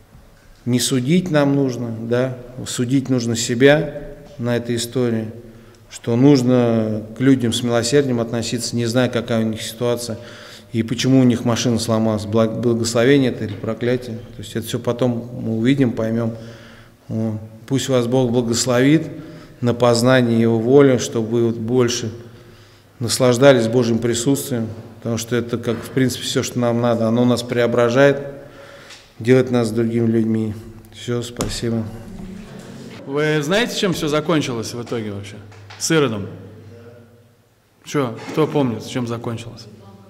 не судить нам нужно, да, судить нужно себя на этой истории, что нужно к людям с милосердием относиться, не зная, какая у них ситуация, и почему у них машина сломалась, благословение это или проклятие. То есть это все потом мы увидим, поймем. Вот. Пусть вас Бог благословит на познание Его воли, чтобы вы вот больше наслаждались Божьим присутствием, потому что это, как в принципе, все, что нам надо, оно нас преображает, делает нас другими людьми. Все, спасибо. Вы знаете, чем все закончилось в итоге вообще? С Иродом. Что, кто помнит, чем закончилось?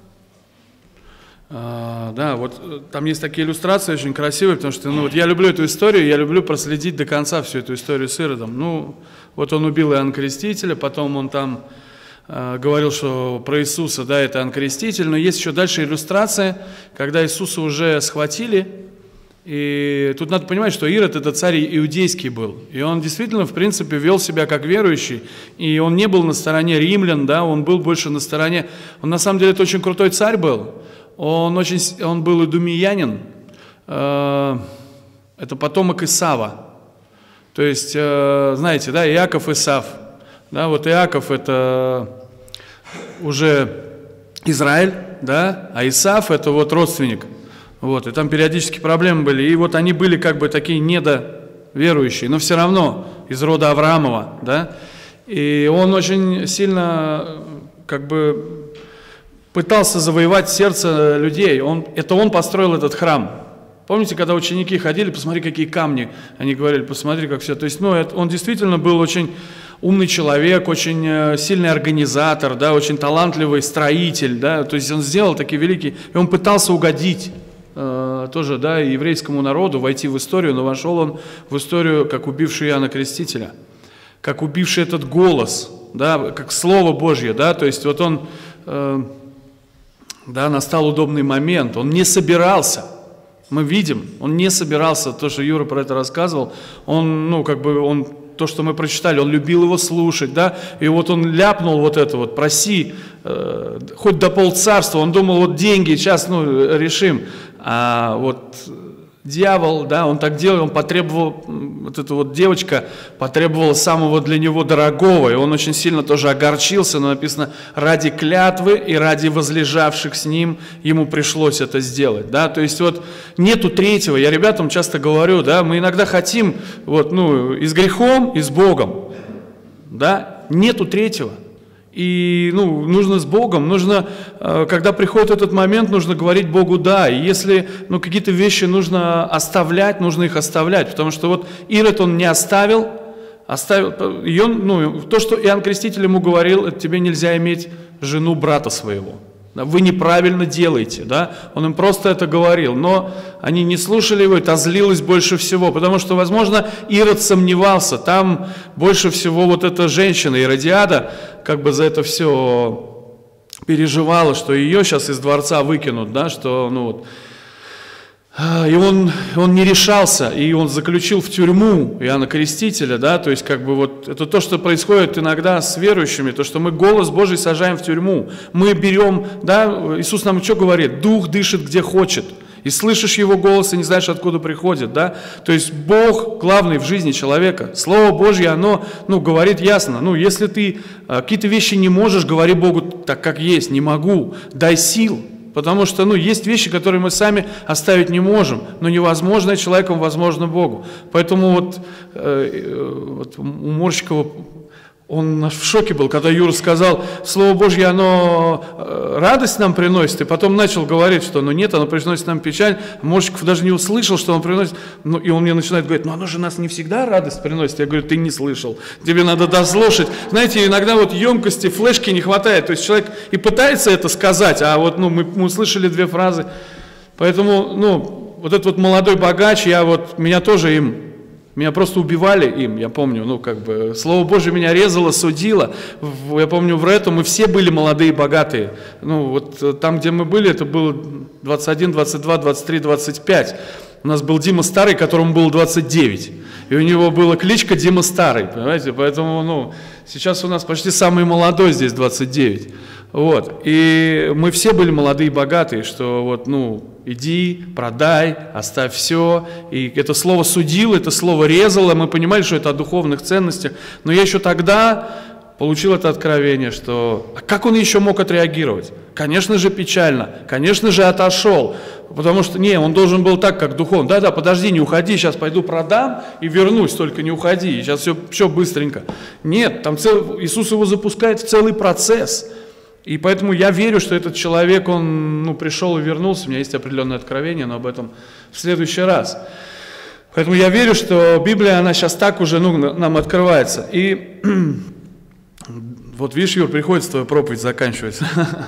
А, да, вот там есть такие иллюстрации очень красивые, потому что ну, вот я люблю эту историю, я люблю проследить до конца всю эту историю с Иродом. Ну, вот он убил Иоанна Крестителя, потом он там э, говорил, что про Иисуса, да, это Иоанн Креститель, но есть еще дальше иллюстрация, когда Иисуса уже схватили, и тут надо понимать, что Ирод это царь иудейский был, и он действительно, в принципе, вел себя как верующий, и он не был на стороне римлян, да, он был больше на стороне, он на самом деле это очень крутой царь был. Он, очень, он был идумеянин, э, это потомок Исава. То есть, э, знаете, да, Иаков, Исав. Да, вот Иаков это уже Израиль, да, а Исав это вот родственник. Вот, и там периодически проблемы были. И вот они были как бы такие недоверующие, но все равно из рода Авраамова, да. И он очень сильно как бы пытался завоевать сердце людей. Он, это он построил этот храм. Помните, когда ученики ходили, посмотри, какие камни. Они говорили, посмотри, как все. То есть, ну, это, он действительно был очень умный человек, очень сильный организатор, да, очень талантливый строитель. Да, то есть он сделал такие великие... И он пытался угодить э, тоже, да, еврейскому народу войти в историю, но вошел он в историю как убивший Иоанна Крестителя, как убивший этот голос, да, как Слово Божье, да, то есть вот он, э, да, настал удобный момент, он не собирался, мы видим, он не собирался, то, что Юра про это рассказывал, он, ну, как бы, он, то, что мы прочитали, он любил его слушать, да, и вот он ляпнул вот это вот, проси, э, хоть до полцарства, он думал, вот деньги, сейчас, ну, решим, а вот дьявол, да, он так делал, он потребовал, вот эта вот девочка потребовала самого для него дорогого, и он очень сильно тоже огорчился, но написано, ради клятвы и ради возлежавших с ним ему пришлось это сделать, да, то есть вот нету третьего, я ребятам часто говорю, да, мы иногда хотим, вот, ну, и с грехом, и с Богом, да, нету третьего. И, ну, нужно с Богом, нужно, когда приходит этот момент, нужно говорить Богу «да». И если, ну, какие-то вещи нужно оставлять, нужно их оставлять. Потому что вот Ирод он не оставил, оставил ее, ну, то, что Иоанн Креститель ему говорил, это тебе нельзя иметь жену брата своего. Вы неправильно делаете, да? Он им просто это говорил, но они не слушали его, это злилось больше всего, потому что, возможно, Ирод сомневался, там больше всего вот эта женщина, Иродиада, как бы за это все переживала, что ее сейчас из дворца выкинут, да, что, ну вот, и он, он не решался, и он заключил в тюрьму Иоанна Крестителя, да, то есть как бы вот это то, что происходит иногда с верующими, то, что мы голос Божий сажаем в тюрьму, мы берем, да, Иисус нам что говорит? Дух дышит где хочет, и слышишь его голос, и не знаешь, откуда приходит, да, то есть Бог главный в жизни человека, Слово Божье, оно, ну, говорит ясно, ну, если ты а, какие-то вещи не можешь, говори Богу так, как есть, не могу, дай сил. Потому что, ну, есть вещи, которые мы сами оставить не можем, но невозможно человеком, возможно Богу. Поэтому вот, э, вот у Морщикова, он в шоке был, когда Юра сказал, Слово Божье, оно радость нам приносит, и потом начал говорить, что ну нет, оно приносит нам печаль. Морщиков даже не услышал, что он приносит, ну, и он мне начинает говорить, ну оно же нас не всегда радость приносит. Я говорю, ты не слышал, тебе надо дослушать. Знаете, иногда вот емкости, флешки не хватает, то есть человек и пытается это сказать, а вот ну, мы, мы услышали две фразы. Поэтому, ну, вот этот вот молодой богач, я вот, меня тоже им... Меня просто убивали им, я помню, ну как бы, Слово Божье меня резало, судило. Я помню, в Рету мы все были молодые, богатые. Ну вот там, где мы были, это было двадцать один, двадцать два, двадцать три, двадцать пять. У нас был Дима Старый, которому было двадцать девять. И у него была кличка Дима Старый, понимаете? Поэтому, ну, сейчас у нас почти самый молодой здесь двадцать девять. Вот. И мы все были молодые и богатые, что вот, ну, иди, продай, оставь все. И это слово судило, это слово резало, мы понимали, что это о духовных ценностях. Но я еще тогда получил это откровение, что... А как он еще мог отреагировать? Конечно же, печально, конечно же, отошел. Потому что, не, он должен был так, как духовный. Да-да, подожди, не уходи, сейчас пойду продам и вернусь, только не уходи, сейчас все, все быстренько. Нет, там цел... Иисус его запускает в целый процесс. И поэтому я верю, что этот человек, он ну, пришел и вернулся, у меня есть определенное откровение, но об этом в следующий раз. Поэтому я верю, что Библия, она сейчас так уже ну, нам открывается. И вот видишь, Юр, приходится твою проповедь заканчивать.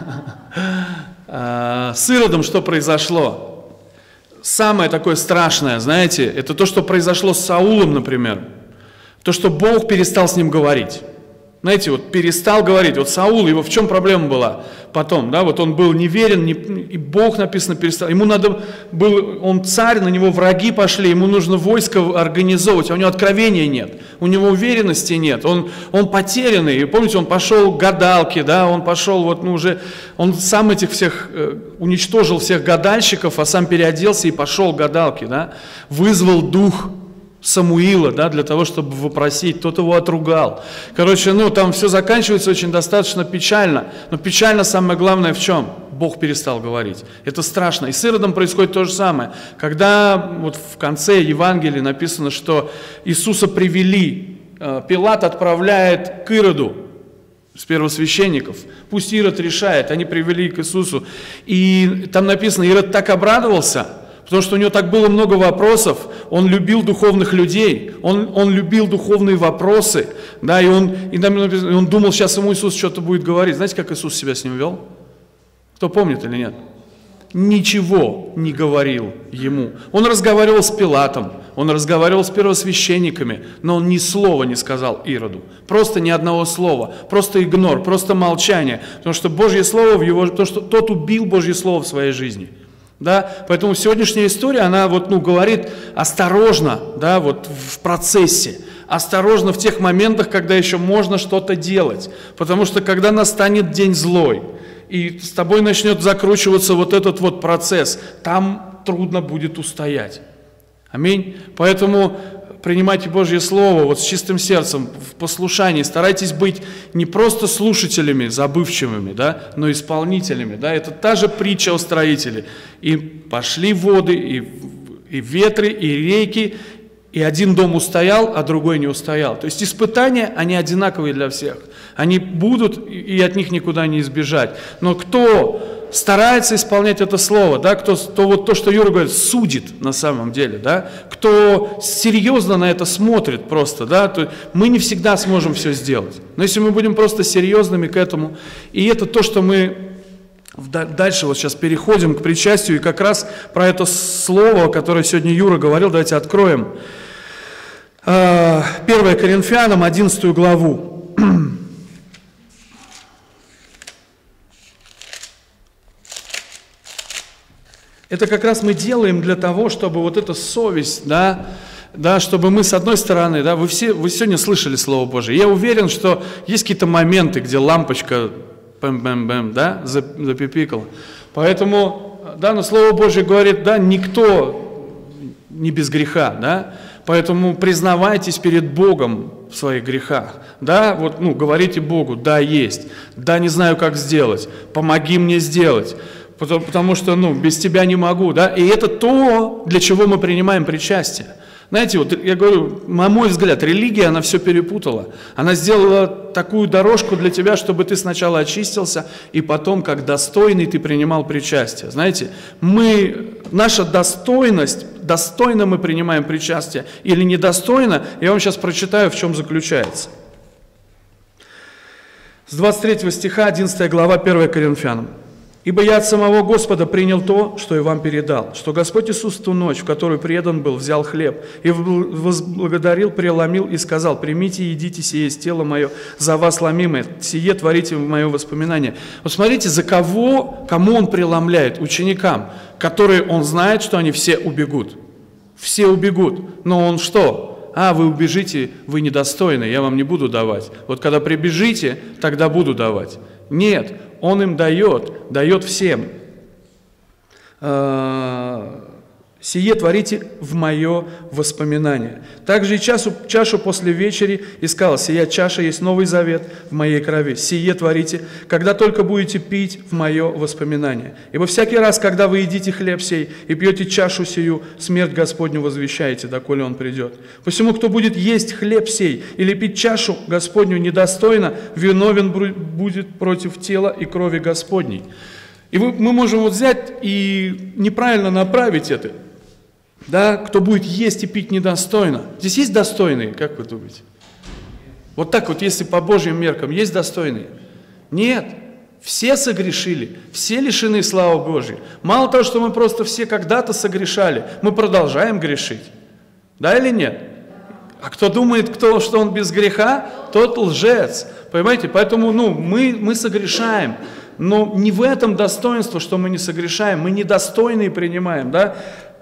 С Иродом что произошло? Самое такое страшное, знаете, это то, что произошло с Саулом, например. То, что Бог перестал с ним говорить. Знаете, вот перестал говорить, вот Саул, его в чем проблема была потом, да, вот он был неверен, не, и Бог, написано, перестал, ему надо было, он царь, на него враги пошли, ему нужно войско организовывать, а у него откровения нет, у него уверенности нет, он, он потерянный, и помните, он пошел к гадалке, да, он пошел вот, ну уже, он сам этих всех, э, уничтожил всех гадальщиков, а сам переоделся и пошел к гадалке, да, вызвал дух Самуила, да, для того, чтобы вопросить, тот его отругал. Короче, ну, там все заканчивается очень достаточно печально. Но печально самое главное в чем? Бог перестал говорить. Это страшно. И с Иродом происходит то же самое. Когда вот в конце Евангелия написано, что Иисуса привели, Пилат отправляет к Ироду с первосвященников. Пусть Ирод решает, они привели к Иисусу. И там написано, Ирод так обрадовался, потому что у него так было много вопросов, он любил духовных людей, он, он любил духовные вопросы, да, и он, и он думал, сейчас ему Иисус что-то будет говорить. Знаете, как Иисус себя с ним вел? Кто помнит или нет? ничего не говорил ему. Он разговаривал с Пилатом, он разговаривал с первосвященниками, но он ни слова не сказал Ироду. Просто ни одного слова, просто игнор, просто молчание. Потому что Божье Слово в его, потому что тот убил Божье Слово в своей жизни. Да? Поэтому сегодняшняя история, она вот, ну, говорит осторожно, да, вот в процессе. Осторожно в тех моментах, когда еще можно что-то делать. Потому что когда настанет день злой, и с тобой начнет закручиваться вот этот вот процесс, там трудно будет устоять. Аминь. Поэтому принимайте Божье Слово вот с чистым сердцем, в послушании. Старайтесь быть не просто слушателями забывчивыми, да, но исполнителями. Да. Это та же притча о строителе. И пошли воды, и, и ветры, и реки, и один дом устоял, а другой не устоял. То есть испытания, они одинаковые для всех. Они будут, и от них никуда не избежать. Но кто старается исполнять это слово, да, кто, то, вот то, что Юра говорит, судит на самом деле, да, кто серьезно на это смотрит просто, да, то мы не всегда сможем все сделать. Но если мы будем просто серьезными к этому, и это то, что мы дальше вот сейчас переходим к причастию, и как раз про это слово, которое сегодня Юра говорил, давайте откроем. первое Коринфянам, одиннадцатую главу. Это как раз мы делаем для того, чтобы вот эта совесть, да, да, чтобы мы с одной стороны, да, вы все, вы сегодня слышали Слово Божие. Я уверен, что есть какие-то моменты, где лампочка бэм-бэм-бэм, да, запипикала. Поэтому, да, но Слово Божие говорит, да, никто не без греха, да, поэтому признавайтесь перед Богом в своих грехах, да, вот, ну, говорите Богу, да, есть, да, не знаю, как сделать, помоги мне сделать. Потому, потому что, ну, без тебя не могу, да, и это то, для чего мы принимаем причастие. Знаете, вот я говорю, на мой взгляд, религия, она все перепутала. Она сделала такую дорожку для тебя, чтобы ты сначала очистился, и потом, как достойный, ты принимал причастие. Знаете, мы, наша достойность, достойно мы принимаем причастие или недостойно, я вам сейчас прочитаю, в чем заключается. С двадцать третьего стиха, одиннадцатая глава, первое Коринфянам. «Ибо я от самого Господа принял то, что и вам передал, что Господь Иисус в ту ночь, в которую предан был, взял хлеб, и возблагодарил, преломил и сказал, примите и едите, сие есть тело мое, за вас ломимое, сие творите в мое воспоминание». Вот смотрите, за кого, кому он преломляет? Ученикам, которые он знает, что они все убегут. Все убегут. Но он что? А, вы убежите, вы недостойны, я вам не буду давать. Вот когда прибежите, тогда буду давать. Нет. Он им дает, дает всем. «Сие творите в мое воспоминание». Также и чашу, чашу после вечери искал. «Сия чаша есть новый завет в моей крови. Сие творите, когда только будете пить в мое воспоминание. Ибо всякий раз, когда вы едите хлеб сей и пьете чашу сию, смерть Господню возвещаете, доколе он придет. Посему, кто будет есть хлеб сей или пить чашу Господню недостойно, виновен будет против тела и крови Господней». И мы можем вот взять и неправильно направить это. Да, кто будет есть и пить недостойно. Здесь есть достойные, как вы думаете? Вот так вот, если по Божьим меркам, есть достойные? Нет. Все согрешили, все лишены славы Божьей. Мало того, что мы просто все когда-то согрешали, мы продолжаем грешить. Да или нет? А кто думает, кто, что он без греха, тот лжец. Понимаете? Поэтому ну, мы, мы согрешаем. Но не в этом достоинство, что мы не согрешаем, мы недостойные принимаем, да?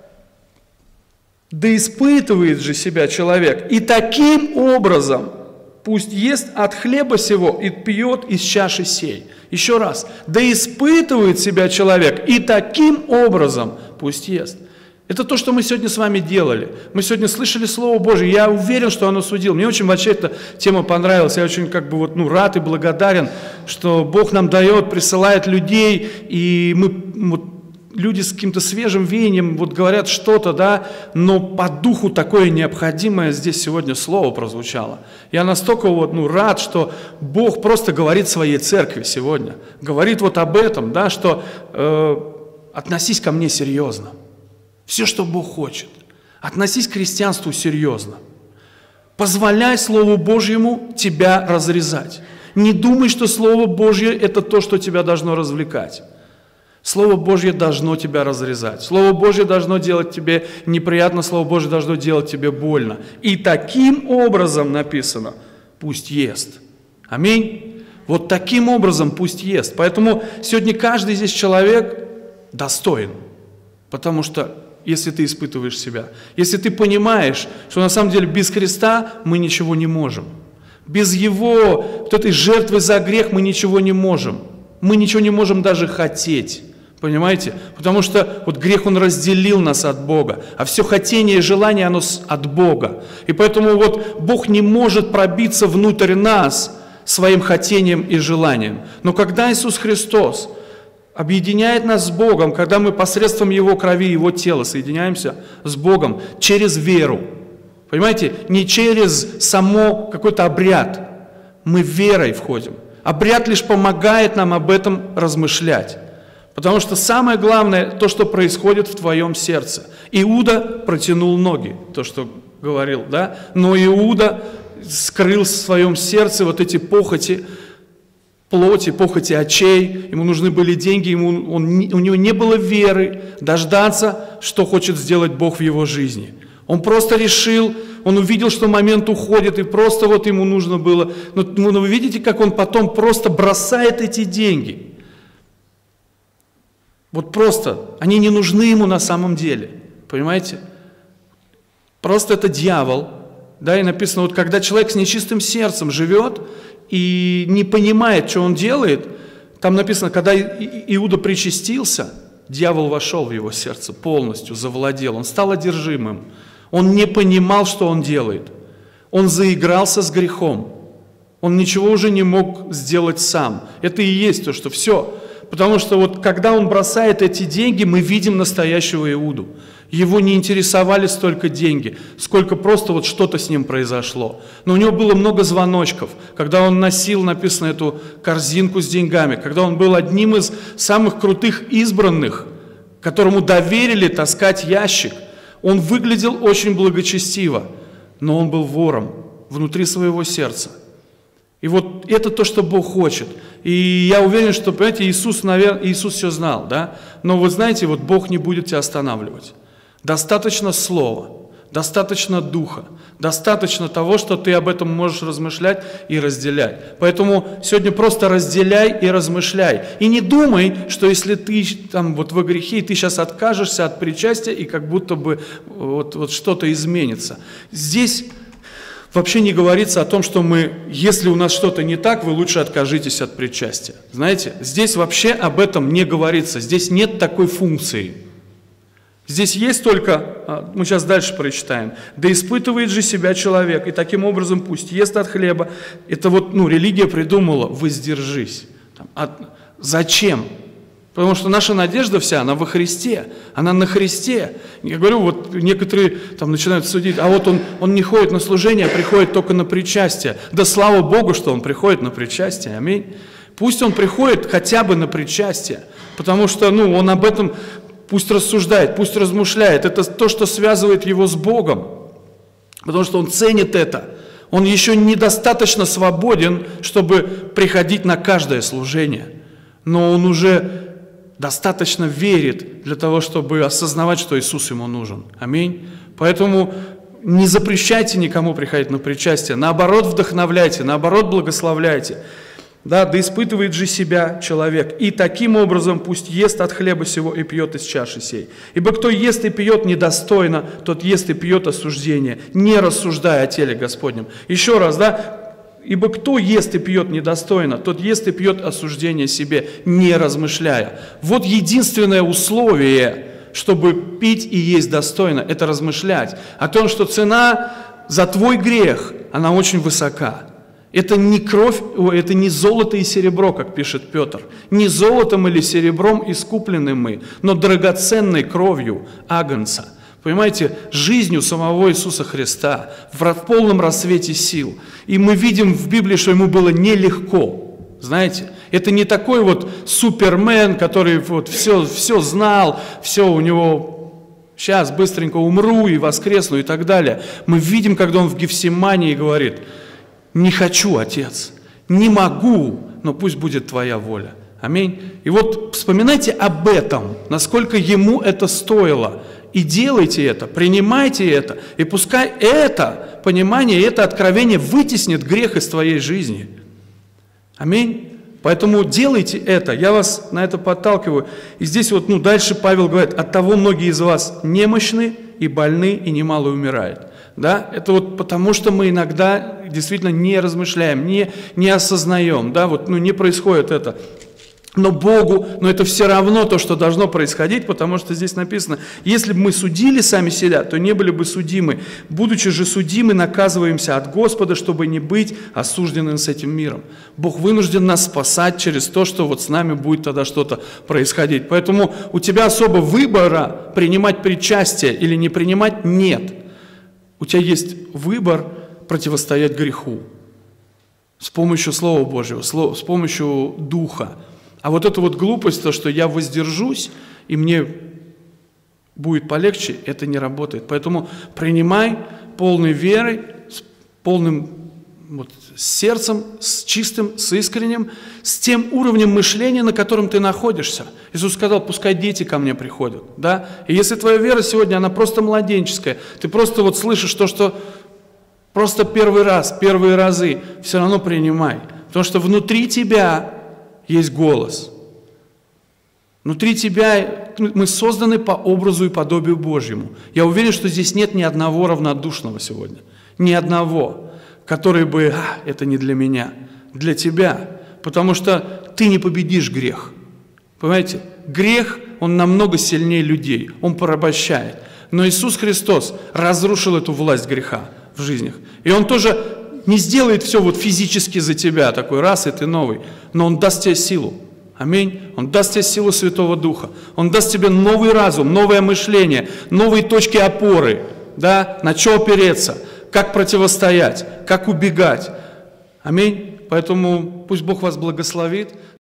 Да испытывает же себя человек, и таким образом пусть ест от хлеба сего и пьет из чаши сей. Еще раз, да испытывает себя человек, и таким образом пусть ест. Это то, что мы сегодня с вами делали. Мы сегодня слышали Слово Божие. Я уверен, что оно судило. Мне очень вообще эта тема понравилась. Я очень как бы вот, ну, рад и благодарен, что Бог нам дает, присылает людей, и мы, вот, люди с каким-то свежим веянием вот говорят что-то, да, но по духу такое необходимое здесь сегодня слово прозвучало. Я настолько вот, ну, рад, что Бог просто говорит своей церкви сегодня. Говорит вот об этом, да, что э, относись ко мне серьезно. Все, что Бог хочет. Относись к христианству серьезно. Позволяй Слову Божьему тебя разрезать. Не думай, что Слово Божье – это то, что тебя должно развлекать. Слово Божье должно тебя разрезать. Слово Божье должно делать тебе неприятно, Слово Божье должно делать тебе больно. И таким образом написано, пусть ест. Аминь. Вот таким образом пусть ест. Поэтому сегодня каждый здесь человек достоин. Потому что если ты испытываешь себя, если ты понимаешь, что на самом деле без Христа мы ничего не можем. Без Его, вот этой жертвы за грех мы ничего не можем. Мы ничего не можем даже хотеть. Понимаете? Потому что вот грех, он разделил нас от Бога. А все хотение и желание, оно от Бога. И поэтому вот Бог не может пробиться внутрь нас своим хотением и желанием. Но когда Иисус Христос объединяет нас с Богом, когда мы посредством Его крови, Его тела соединяемся с Богом через веру, понимаете, не через само какой-то обряд, мы верой входим. Обряд лишь помогает нам об этом размышлять. Потому что самое главное, то, что происходит в твоем сердце. Иуда протянул ноги, то, что говорил, да? Но Иуда скрыл в своем сердце вот эти похоти плоти, похоти очей. Ему нужны были деньги, ему, он, у него не было веры дождаться, что хочет сделать Бог в его жизни. Он просто решил, он увидел, что момент уходит, и просто вот ему нужно было. Но, но вы видите, как он потом просто бросает эти деньги. Вот просто, они не нужны ему на самом деле, понимаете? Просто это дьявол, да, и написано, вот когда человек с нечистым сердцем живет и не понимает, что он делает, там написано, когда Иуда причастился, дьявол вошел в его сердце полностью, завладел, он стал одержимым, он не понимал, что он делает, он заигрался с грехом, он ничего уже не мог сделать сам, это и есть то, что все. Потому что вот когда он бросает эти деньги, мы видим настоящего Иуду. Его не интересовали столько деньги, сколько просто вот что-то с ним произошло. Но у него было много звоночков, когда он носил, написано, эту корзинку с деньгами, когда он был одним из самых крутых избранных, которому доверили таскать ящик. Он выглядел очень благочестиво, но он был вором внутри своего сердца. И вот это то, что Бог хочет. И я уверен, что, понимаете, Иисус, наверное, Иисус все знал, да? Но вы знаете, вот Бог не будет тебя останавливать. Достаточно слова, достаточно духа, достаточно того, что ты об этом можешь размышлять и разделять. Поэтому сегодня просто разделяй и размышляй. И не думай, что если ты там вот во грехе, и ты сейчас откажешься от причастия, и как будто бы вот, вот что-то изменится. Здесь вообще не говорится о том, что мы, если у нас что-то не так, вы лучше откажитесь от причастия. Знаете, здесь вообще об этом не говорится, здесь нет такой функции. Здесь есть только, мы сейчас дальше прочитаем, «Да испытывает же себя человек, и таким образом пусть ест от хлеба». Это вот, ну, религия придумала «воздержись». От... Зачем? Потому что наша надежда вся, она во Христе, она на Христе. Я говорю, вот некоторые там начинают судить, а вот он, он не ходит на служение, а приходит только на причастие. Да слава Богу, что он приходит на причастие, аминь. Пусть он приходит хотя бы на причастие, потому что, ну, он об этом пусть рассуждает, пусть размышляет. Это то, что связывает его с Богом, потому что он ценит это. Он еще недостаточно свободен, чтобы приходить на каждое служение, но он уже достаточно верит для того, чтобы осознавать, что Иисус ему нужен. Аминь. Поэтому не запрещайте никому приходить на причастие. Наоборот, вдохновляйте, наоборот, благословляйте. Да, да испытывает же себя человек. И таким образом пусть ест от хлеба сего и пьет из чаши сей. Ибо кто ест и пьет недостойно, тот ест и пьет осуждение, не рассуждая о теле Господнем. Еще раз, да, ибо кто ест и пьет недостойно, тот ест и пьет осуждение себе, не размышляя. Вот единственное условие, чтобы пить и есть достойно, это размышлять о том, что цена за твой грех, она очень высока. Это не кровь, это не золото и серебро, как пишет Петр. Не золотом или серебром искуплены мы, но драгоценной кровью агнца. Понимаете, жизнью самого Иисуса Христа в полном рассвете сил. И мы видим в Библии, что ему было нелегко. Знаете, это не такой вот супермен, который вот все, все знал, все у него, сейчас быстренько умру и воскресну и так далее. Мы видим, когда он в Гефсимании говорит: не хочу, Отец, не могу, но пусть будет Твоя воля. Аминь. И вот вспоминайте об этом, насколько ему это стоило. И делайте это, принимайте это. И пускай это понимание, это откровение вытеснит грех из твоей жизни. Аминь. Поэтому делайте это. Я вас на это подталкиваю. И здесь вот, ну, дальше Павел говорит: оттого многие из вас немощны и больны, и немало умирают. Да? Это вот потому, что мы иногда действительно не размышляем, не, не осознаем, да? Вот, ну, не происходит это. Но Богу, но это все равно то, что должно происходить, потому что здесь написано: если бы мы судили сами себя, то не были бы судимы. Будучи же судимы, наказываемся от Господа, чтобы не быть осужденным с этим миром. Бог вынужден нас спасать через то, что вот с нами будет тогда что-то происходить. Поэтому у тебя особо выбора принимать причастие или не принимать нет. У тебя есть выбор противостоять греху с помощью Слова Божьего, с помощью Духа. А вот эта вот глупость, то, что я воздержусь, и мне будет полегче, это не работает. Поэтому принимай полной верой, с полным вот, сердцем, с чистым, с искренним, с тем уровнем мышления, на котором ты находишься. Иисус сказал: пускай дети ко мне приходят. Да? И если твоя вера сегодня, она просто младенческая, ты просто вот слышишь то, что просто первый раз, первые разы, все равно принимай. Потому что внутри тебя есть голос. Внутри тебя мы созданы по образу и подобию Божьему. Я уверен, что здесь нет ни одного равнодушного сегодня. Ни одного, который бы: а, это не для меня, для тебя. Потому что ты не победишь грех. Понимаете? Грех, он намного сильнее людей. Он порабощает. Но Иисус Христос разрушил эту власть греха в жизнях. И Он тоже не сделает все вот физически за тебя, такой раз, и ты новый. Но Он даст тебе силу. Аминь. Он даст тебе силу Святого Духа. Он даст тебе новый разум, новое мышление, новые точки опоры. Да? На что опереться, как противостоять, как убегать. Аминь. Поэтому пусть Бог вас благословит.